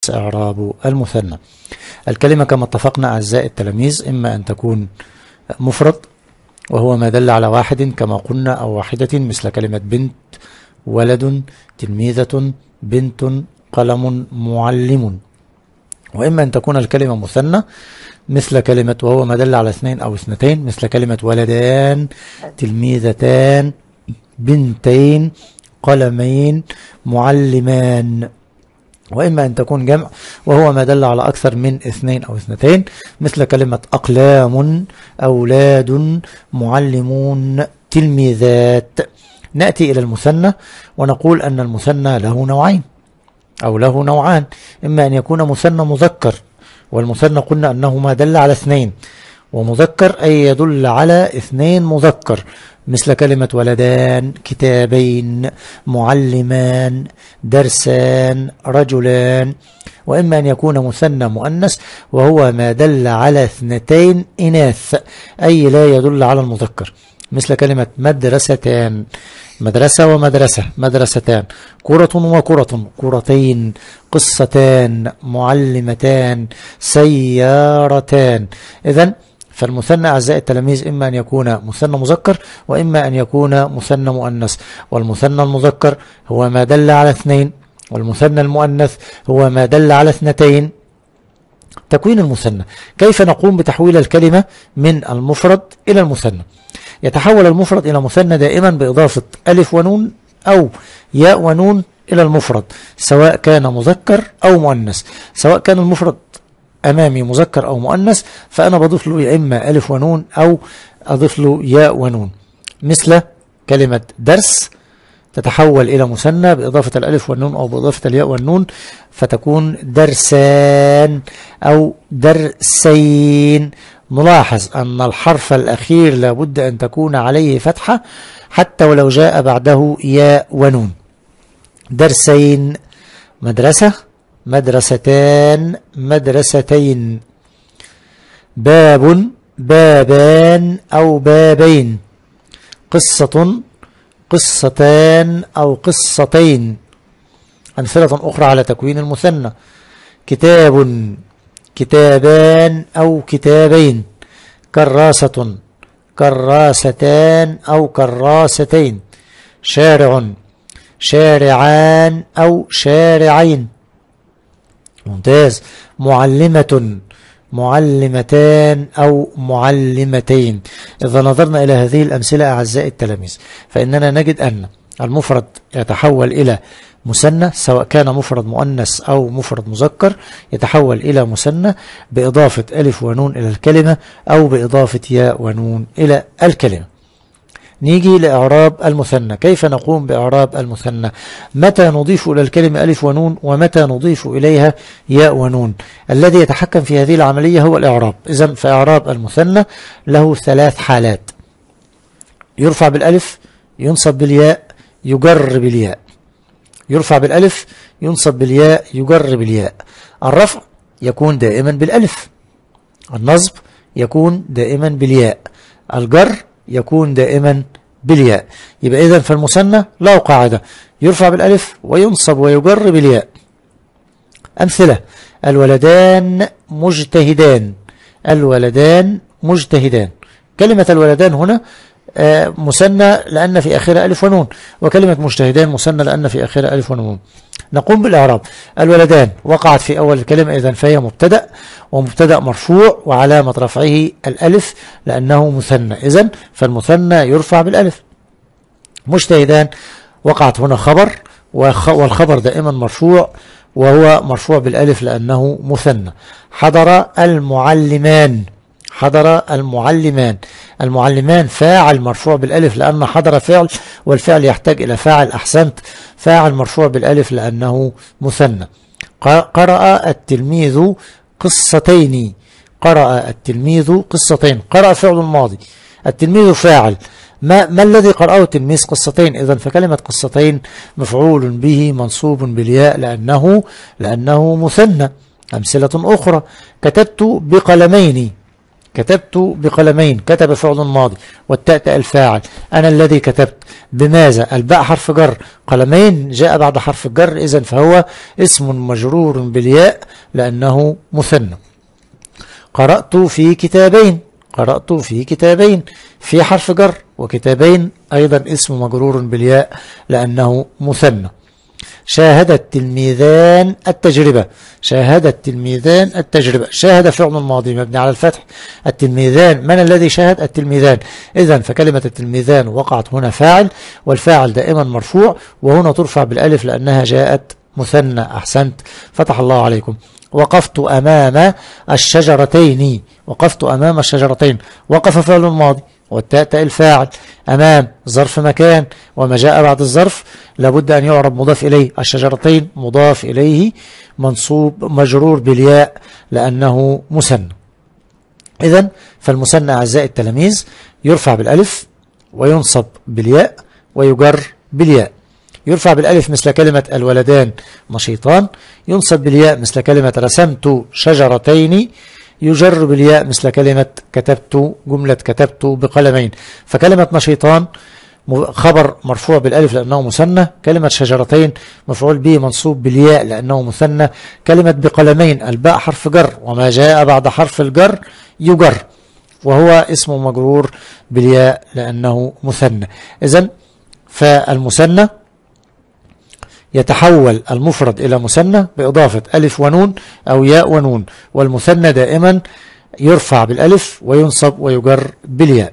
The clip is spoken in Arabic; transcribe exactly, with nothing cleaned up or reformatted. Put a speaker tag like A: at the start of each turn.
A: إعراب المثنى. الكلمة كما اتفقنا أعزائي التلاميذ إما أن تكون مفرد وهو ما دل على واحد كما قلنا أو واحدة، مثل كلمة بنت، ولد، تلميذة، بنت، قلم، معلم. وإما أن تكون الكلمة مثنى مثل كلمة وهو ما دل على اثنين أو اثنتين، مثل كلمة ولدان، تلميذتان، بنتين، قلمين، معلمان. وإما أن تكون جمع وهو ما دل على أكثر من اثنين أو اثنتين، مثل كلمة أقلام، أولاد، معلمون، تلميذات. نأتي إلى المثنى ونقول أن المثنى له نوعين أو له نوعان، إما أن يكون مثنى مذكر، والمثنى قلنا أنه ما دل على اثنين، ومذكر أي يدل على اثنين مذكر، مثل كلمة ولدان، كتابين، معلمان، درسان، رجلان. وإما أن يكون مثنى مؤنث وهو ما دل على اثنتين إناث أي لا يدل على المذكر، مثل كلمة مدرستان، مدرسة ومدرسة، مدرستان، كرة وكرة، كرتين، قصتان، معلمتان، سيارتان. إذن فالمثنى أعزائي التلاميذ إما أن يكون مثنى مذكر وإما أن يكون مثنى مؤنث، والمثنى المذكر هو ما دل على اثنين، والمثنى المؤنث هو ما دل على اثنتين. تكوين المثنى، كيف نقوم بتحويل الكلمة من المفرد إلى المثنى؟ يتحول المفرد إلى مثنى دائما بإضافة ألف ونون أو ياء ونون إلى المفرد، سواء كان مذكر أو مؤنث. سواء كان المفرد أمامي مذكر أو مؤنث فأنا بضيف له يا إما ألف ونون أو أضيف له ياء ونون، مثل كلمة درس تتحول إلى مثنى بإضافة الألف والنون أو بإضافة الياء والنون فتكون درسان أو درسين. نلاحظ أن الحرف الأخير لابد أن تكون عليه فتحة حتى ولو جاء بعده ياء ونون. درسين، مدرسة، مدرستان، مدرستين. باب، بابان أو بابين. قصة، قصتان أو قصتين. أمثلة أخرى على تكوين المثنى: كتاب، كتابان أو كتابين. كراسة، كراستان أو كراستين. شارع، شارعان أو شارعين. ممتاز. معلمة، معلمتان أو معلمتين. إذا نظرنا إلى هذه الأمثلة أعزائي التلاميذ فإننا نجد أن المفرد يتحول إلى مثنى، سواء كان مفرد مؤنث أو مفرد مذكر يتحول إلى مثنى بإضافة ألف ونون إلى الكلمة أو بإضافة ياء ونون إلى الكلمة. نيجي لإعراب المثنى. كيف نقوم بإعراب المثنى؟ متى نضيف إلى الكلمة ألف ونون ومتى نضيف إليها ياء ونون؟ الذي يتحكم في هذه العملية هو الإعراب. إذن فإعراب المثنى له ثلاث حالات: يرفع بالألف، ينصب بالياء، يجر بالياء. يرفع بالألف، ينصب بالياء، يجر بالياء. الرفع يكون دائما بالألف، النصب يكون دائما بالياء، الجر يكون دائما بالياء. يبقى إذن فالمثنى له قاعدة: يرفع بالألف وينصب ويجر بالياء. أمثلة: الولدان مجتهدان، الولدان مجتهدان. كلمة الولدان هنا مثنى لأن في آخرها ألف ونون، وكلمة مجتهدان مثنى لأن في آخرها ألف ونون. نقوم بالإعراب. الولدان وقعت في أول الكلمة إذن فهي مبتدأ، ومبتدأ مرفوع وعلامة رفعه الألف لأنه مثنى، إذن فالمثنى يرفع بالألف. مجتهدان وقعت هنا خبر، والخبر دائما مرفوع وهو مرفوع بالألف لأنه مثنى. حضر المعلمان، حضر المعلمان. المعلمان فاعل مرفوع بالألف لأن حضر فعل، والفعل يحتاج إلى فاعل. أحسنت، فاعل مرفوع بالألف لأنه مثنى. قرأ التلميذ قصتين، قرأ التلميذ قصتين. قرأ فعل ماضي، التلميذ فاعل. ما, ما الذي قرأه التلميذ؟ قصتين. إذن فكلمة قصتين مفعول به منصوب بالياء لأنه لأنه مثنى. أمثلة أخرى: كتبت بقلمين، كتبت بقلمين، كتب فعل ماضي، والتاء تاء الفاعل، أنا الذي كتبت. بماذا؟ الباء حرف جر، قلمين جاء بعد حرف الجر، إذن فهو اسم مجرور بالياء لأنه مثنى. قرأت في كتابين، قرأت في كتابين، في حرف جر، وكتابين أيضا اسم مجرور بالياء لأنه مثنى. شاهد التلميذان التجربة، شاهد التلميذان التجربة، شاهد فعل ماضي مبني على الفتح، التلميذان من الذي شاهد؟ التلميذان، إذن فكلمة التلميذان وقعت هنا فاعل، والفاعل دائما مرفوع، وهنا ترفع بالألف لأنها جاءت مثنى. أحسنت، فتح الله عليكم. وقفت أمام الشجرتين، وقفت أمام الشجرتين، وقف فعل ماضي، والتاء تاء الفاعل، أمام ظرف مكان، وما جاء بعد الظرف لابد أن يعرب مضاف إليه، الشجرتين مضاف إليه منصوب مجرور بالياء لأنه مثنى. إذن فالمثنى أعزائي التلاميذ يرفع بالألف وينصب بالياء ويجر بالياء. يرفع بالألف مثل كلمة الولدان نشيطان، ينصب بالياء مثل كلمة رسمت شجرتين، يجر بالياء مثل كلمة كتبت، جملة كتبت بقلمين. فكلمة نشيطان خبر مرفوع بالألف لأنه مثنى، كلمة شجرتين مفعول به منصوب بالياء لأنه مثنى، كلمة بقلمين الباء حرف جر، وما جاء بعد حرف الجر يجر، وهو اسم مجرور بالياء لأنه مثنى. إذن فالمثنى يتحول المفرد إلى مثنى بإضافة ألف ونون أو ياء ونون، والمثنى دائما يرفع بالألف وينصب ويجر بالياء.